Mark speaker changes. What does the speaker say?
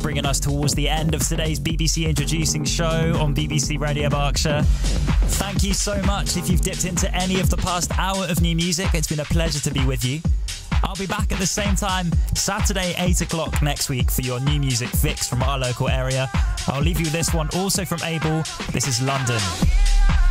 Speaker 1: bringing us towards the end of today's BBC Introducing show on BBC Radio Berkshire. Thank you so much if you've dipped into any of the past hour of new music. It's been a pleasure to be with you. I'll be back at the same time Saturday 8 o'clock next week for your new music fix from our local area. I'll leave you with this one also from Abel. This is London.